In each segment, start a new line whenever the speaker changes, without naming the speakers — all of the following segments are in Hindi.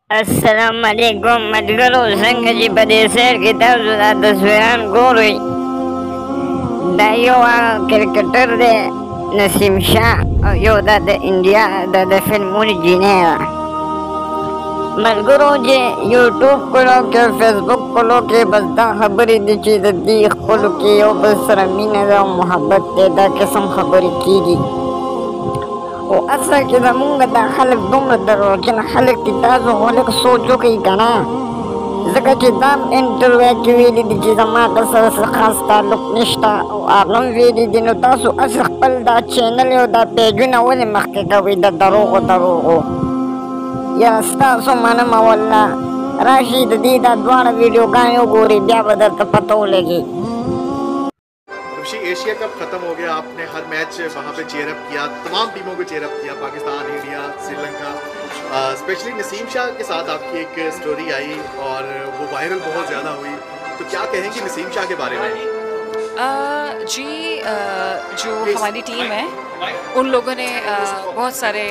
السلام عليكم مدقلو سنجي بدي سير كتاب زودات تسويران قوري دا يو كريكتر دي نسيم شاه يو دا انديا دا فيلموني جينيرا ملګرو چې یوټیوب کولو کې فیسبوک کولو کې بس دا خبرې دي چې د دې خپلو کې یو بل سره مینه ده او محبت دی دا قسم خبرې کېږي او اصل کې زمونږ دا خلک دومره دروغجن خلک دي تاسو خو لږ سوچ وکړئ که نه ځکه چې دا هم انټرویو کې ویلي دي چې زما د سره څه خاص تعلق نشته او هغه هم ویلي دي نو تاسو هسې خپل دا چینل او دا پیجونه ولې مخکې کوئ د دروغو یا ستاسو منمه والله راشي د دې دا دواړه ویډیوګانې وګورئ بیا به درته پته ولګي
एशिया कप खत्म हो गया, आपने हर मैच वहाँ पे चेयरअप किया, तमाम टीमों को चेयरअप किया, पाकिस्तान, इंडिया, श्रीलंका। स्पेशली नसीम शाह के साथ आपकी एक स्टोरी आई और वो वायरल बहुत ज़्यादा हुई, तो क्या कहेंगे नसीम शाह के बारे में?
जो हमारी टीम है उन लोगों ने बहुत सारे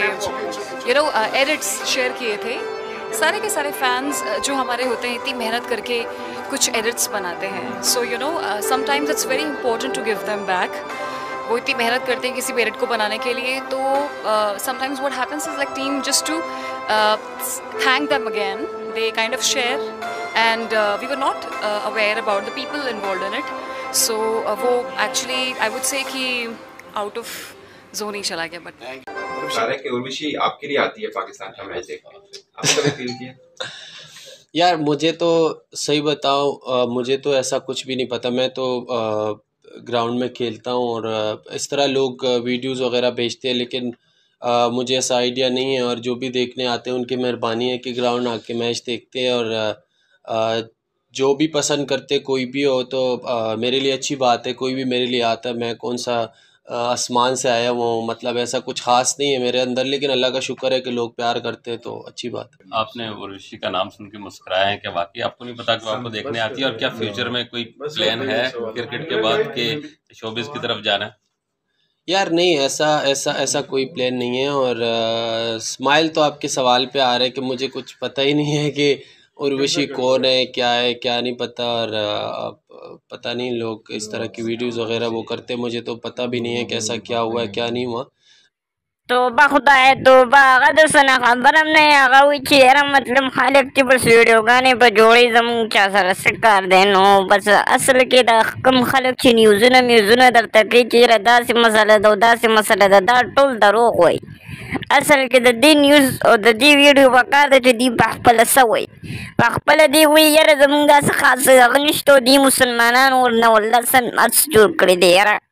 एडिट्स शेयर किए थे। सारे के सारे फैंस जो हमारे होते हैं इतनी मेहनत करके कुछ एडिट्स बनाते हैं, so sometimes it's very important to give them back. वो इतनी मेहनत करते हैं किसी भी एडिट को बनाने के लिए, तो sometimes what happens is like team just to thank them again, they kind of share and we were not aware about the people involved in it, so वो एक्चुअली आई वुड से कि आउट ऑफ जोन ही चला गया। बट
उर्वशी आपके लिए आती है पाकिस्तान का मैच देखने, आपने कभी फील किया?
यार मुझे तो सही बताओ, मुझे तो ऐसा कुछ भी नहीं पता। मैं तो ग्राउंड में खेलता हूँ और इस तरह लोग वीडियोस वगैरह भेजते हैं, लेकिन मुझे ऐसा आइडिया नहीं है। और जो भी देखने आते हैं उनकी मेहरबानी है कि ग्राउंड आके मैच देखते हैं, और जो भी पसंद करते कोई भी हो तो मेरे लिए अच्छी बात है। कोई भी मेरे लिए आता है, मैं कौन सा आसमान से आया वो, मतलब ऐसा कुछ खास नहीं है मेरे अंदर, लेकिन अल्लाह का शुक्र है कि लोग प्यार करते हैं तो अच्छी बात है।
आपने उर्वशी का नाम सुन के मुस्कुराया है, क्या वाकई आपको नहीं पता कि वो आपको देखने आती है? और क्या फ्यूचर में कोई प्लान है क्रिकेट के बाद के शोबिस की तरफ जाना?
यार नहीं, ऐसा कोई प्लान नहीं है। और स्माइल तो आपके सवाल पे आ रहा है कि मुझे कुछ पता ही नहीं है कि उर्वशी कौन है क्या नहीं पता। और पता नहीं लोग इस तरह की वीडियोस वगैरह वो करते, मुझे तो पता भी नहीं है कैसा क्या हुआ है क्या नहीं हुआ।
توبه خدای توبه هغه د څه نه خبر هم نه هغه وایي چې یاره مطلب خلک چې بس ویډیوګانې به جوړوي زموږ چا سره څه کار دی. نو بس اصل کې د کوم خلک چې نیوزونه درته کوي چې یاره داسې مسله ده او داسې مسله ده، دا ټول دروغ وایي. اصل کې د دې نیوز او د دې ویډیو په کار ده چې دوی په خپله څه وایي، په خپله دوی وایي یاره زموږ داسې خاص هغه نشته او دوی مسلمانان ورنه والله څه جوړ کړی دی یاره.